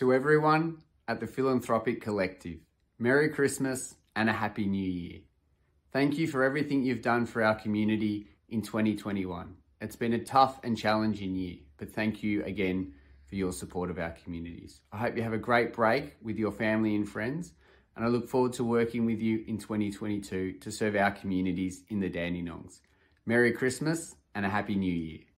To everyone at the Philanthropic Collective, Merry Christmas and a Happy New Year. Thank you for everything you've done for our community in 2021. It's been a tough and challenging year, but thank you again for your support of our communities. I hope you have a great break with your family and friends, and I look forward to working with you in 2022 to serve our communities in the Dandenongs. Merry Christmas and a Happy New Year.